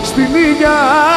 στην ήλια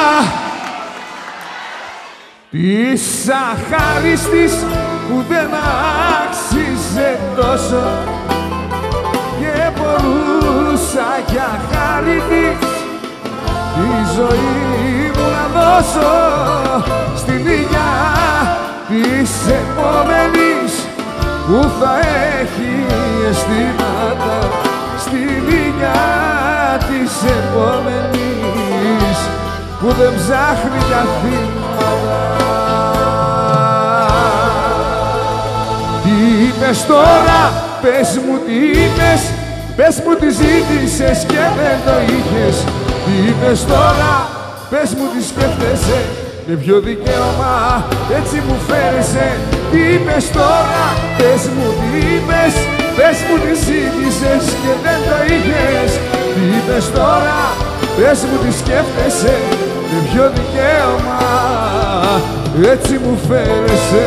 της αχάριστης που δεν άξιζε τόσο και μπορούσα για χάρη της τη ζωή μου να δώσω στην ήλια της επόμενης που θα έχει αισθήματα, στην ήλια της επόμενης που δεν ψάχνει τα θύματα. Τι είπες τώρα, πες μου τι είπες, πες μου τι ζήτησες και δεν το είχες. Τι είπες τώρα, πες μου τι σκέφτεσαι, με ποιο δικαίωμα έτσι μου φέρεσαι. Τι είπες τώρα, πες μου τι είπες, πες μου τι ζήτησες και δεν το είχες. Τι είπες τώρα, πες μου τι σκέφτεσαι, με ποιο δικαίωμα έτσι μου φέρεσαι.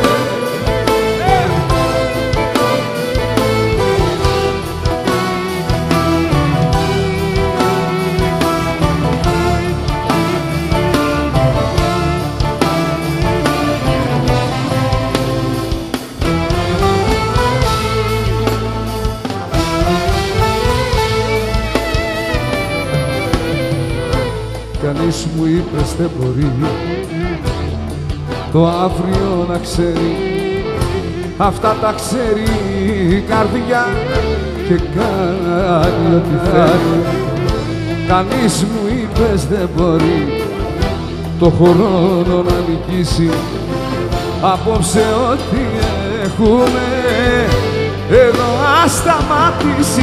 Κανείς μου είπες δεν μπορεί το αύριο να ξέρει, αυτά τα ξέρει η καρδιά και κάνει ό,τι θέλει. Κανείς μου είπες δεν μπορεί το χρόνο να νικήσει, απόψε ό,τι έχουμε εδώ ας σταματήσει.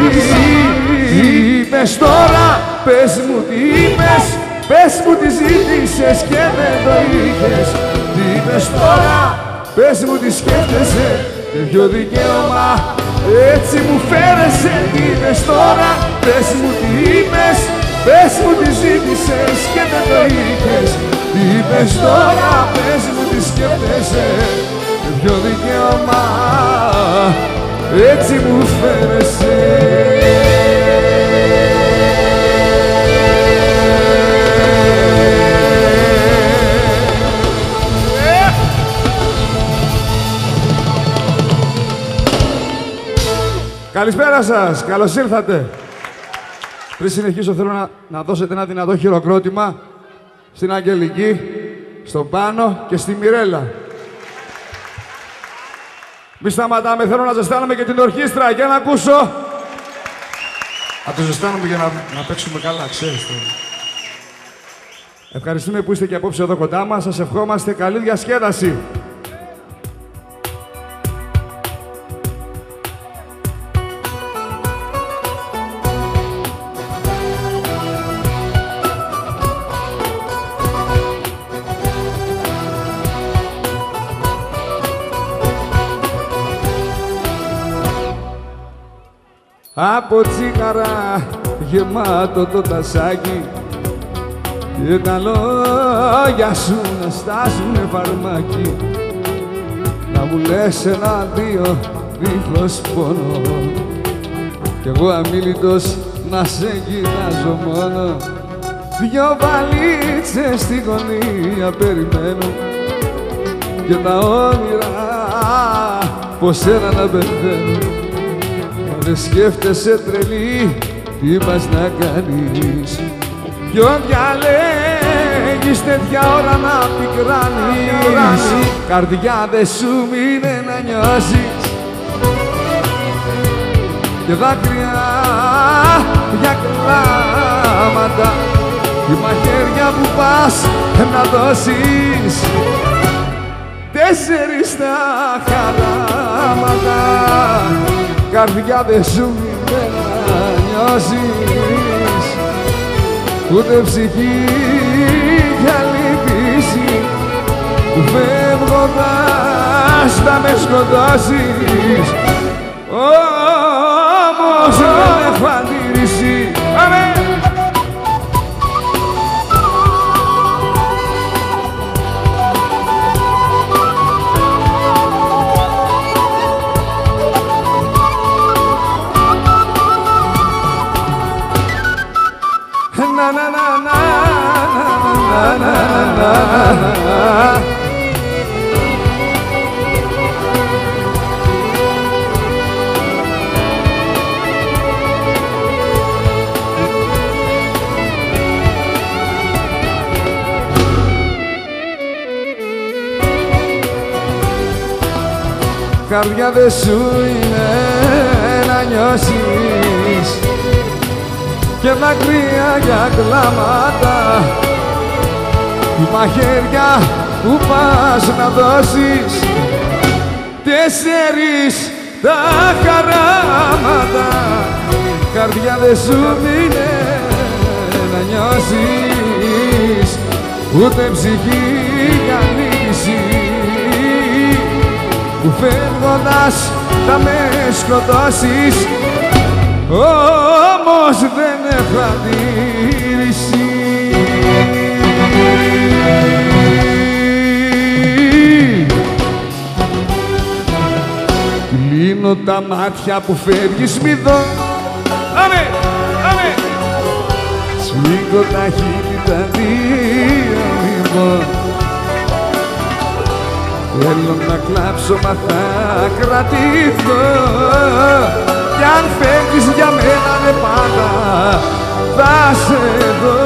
Είπες τώρα, πες μου τι είπες, πες μου τι ζήτησες και δεν το είχες. Τι είπες τώρα, πες μου τι σκέφτεσαι, με ποιο δικαίωμα έτσι μου φέρεσαι. Τι είπες τώρα, πες μου τι είπες, πες μου τι ζήτησες και δεν το είχες. Τι είπες τώρα, πες μου τι σκέφτεσαι, με ποιο δικαίωμα έτσι μου φέρεσαι. Καλησπέρα σας, καλώς ήρθατε. Πριν συνεχίσω θέλω να δώσετε ένα δυνατό χειροκρότημα στην Αγγελική, στον Πάνο και στη Μιρέλα. Μη σταματάμε, θέλω να ζεστάνουμε και την ορχήστρα, για να ακούσω. Να το ζεστάνουμε για να παίξουμε καλά, ξέρεις το. Ευχαριστούμε που είστε και απόψε εδώ κοντά μας, σας ευχόμαστε καλή διασκέδαση. Από τσίγαρα γεμάτο το τασάκι και τα λόγια σου να στάζουνε φαρμάκι, να μου λες ένα-δύο δίχως πόνο κι εγώ αμίλητος να σε κοιτάζω μόνο. Δυο βαλίτσες στη γωνία περιμένω και τα όνειρα πως ένα να πεθαίνω. Δεν σκέφτεσαι τρελή τι πας να κάνεις, ποιον διαλέγεις τέτοια ώρα να πικράνεις. Καρδιά δε σου μείνε να νιώσεις και δάκρυα για κλάματα, η μαχαίρια που πας να δώσεις τέσσερις τα χαράματα. Καρδιά δε σου μείνε να νιώσεις, ούτε ψυχή για λυπήσει, που φεύγοντας θα με σκοτώσεις. Όμως δεν έχω αντίρρηση. Αμέ! Να Καρδιά δε σου είναι να νιώσεις και δάκρυα για κλάματα, μαχαίρια που πας να δώσεις, 4 τα χαράματα. Καρδιά δε σου είναι να νιώσεις, ούτε ψυχή για λύση, που φεύγοντας θα με σκοτώσεις, όμως δεν έχω αντίρρηση. Κλείνω τα μάτια που φεύγεις μη δω. Άμε, άμε. Σφίγγω τα χείλη τα δύο λοιπόν. Θέλω να κλάψω μα θα κρατηθώ, κι αν φεύγεις για μένα ναι πάντα θα σε δω.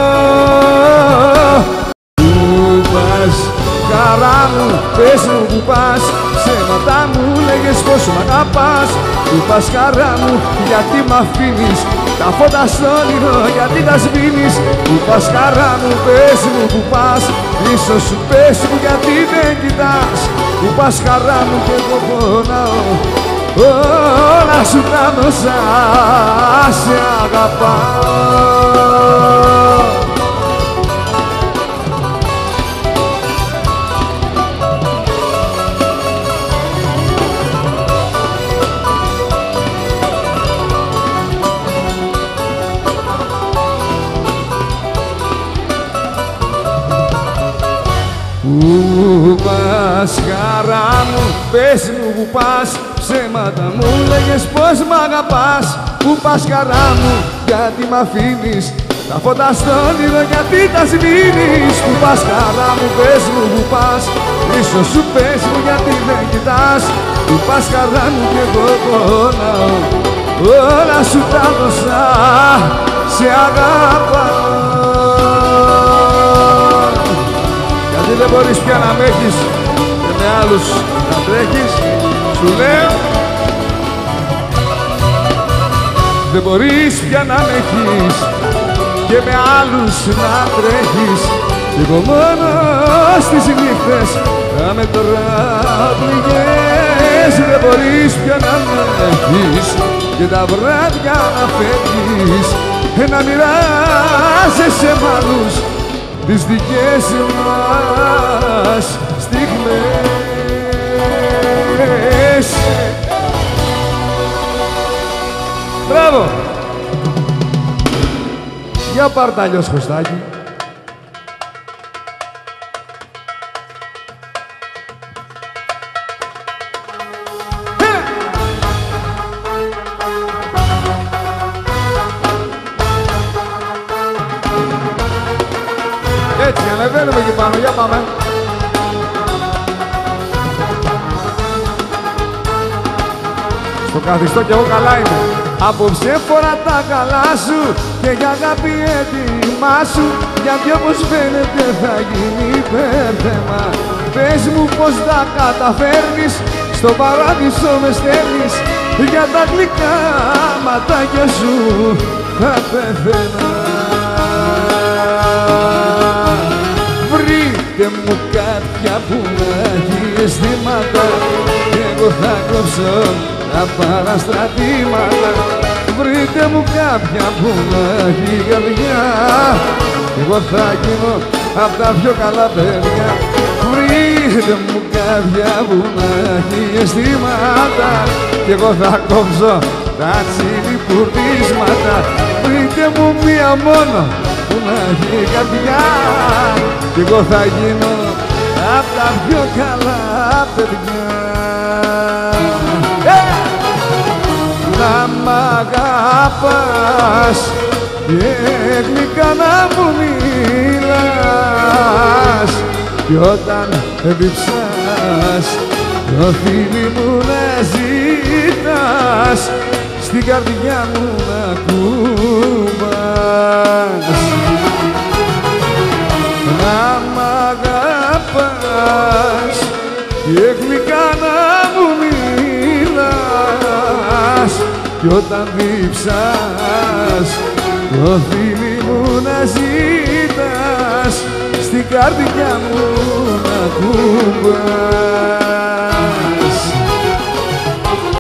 Πού πας χαρά μου, πες μου που πας, ψέματα μου λέγες πως μ' αγαπάς. Πού πας χαρά μου, γιατί μ' αφήνεις τα φώτα στο όνειρο, γιατί τα σβήνεις. Πού πας χαρά μου, πες μου που πας, ίσως σου πες μου γιατί δεν κοιτάς. Πού πας χαρά μου κι εγώ πονάω, όλα σου τα δώσα, σε αγαπάω. Πού πας χαρά μου, πες μου που πας, ψέματα μου λέγες πως μ' αγαπάς. Πού πας χαρά μου, γιατί μ' αφήνεις τα φώτα στο όνειρο, γιατί τα σβήνεις. Πού πας χαρά μου, πες μου που πας, ίσως σου πες μου γιατί δεν κοιτάς. Πού πας χαρά μου κι εγώ πονάω, όλα σου τα δώσα, σε αγαπάω. Γιατί δεν μπορείς πια να μ' έχεις και με άλλους να τρέχεις, σου λέω. Δεν μπορείς πια να μ' έχεις και με άλλους να τρέχεις, κι εγώ μόνο στις νύχτες θα με τραβηγές. Δεν μπορείς πια να μ' έχεις και τα βράδια να φεύγεις, να μοιράζεσαι μ' άλλους τις δικές μας στιγμές. Μπράβο! Για πάρ' τα αλλιώς Κωστάκη. Έτσι, ανεβαίνουμε εκεί πάνω, για πάμε. Στο καθιστό κι εγώ καλά είμαι. Απόψε φορά τα καλά σου και για αγάπη έτοιμά σου, γιατί όπως φαίνεται θα γίνει υπέρθεμα. Πες μου πως τα καταφέρνεις, στο παράδεισο με στέλνεις, για τα γλυκά ματάκια σου θα πεθαίνα. Βρείτε μου κάποια που να έχει αισθήματα, κι εγώ θα κόψω τα παραστρατήματα. Βρείτε μου κάποια που να έχει καρδιά, κι εγώ θα γίνω απ' τα πιο καλά παιδιά. Βρείτε μου κάποια που να έχει αισθήματα, κι εγώ θα κόψω τα τσιλιπουρδίσματα. Βρείτε μου μία μόνο που να έχει καρδιά, κι εγώ θα γίνω απ' τα πιο καλά παιδιά. Να μ' αγαπάς και γλυκά να μου μιλάς κι όταν διψάς το φίλι μου να ζητάς στην καρδιά μου να κουμπάς. Να μ' αγαπάς και γλυκά να μου μιλάς κι όταν διψάς το φίλι μου να ζητάς στην καρδιά μου να κουμπάς.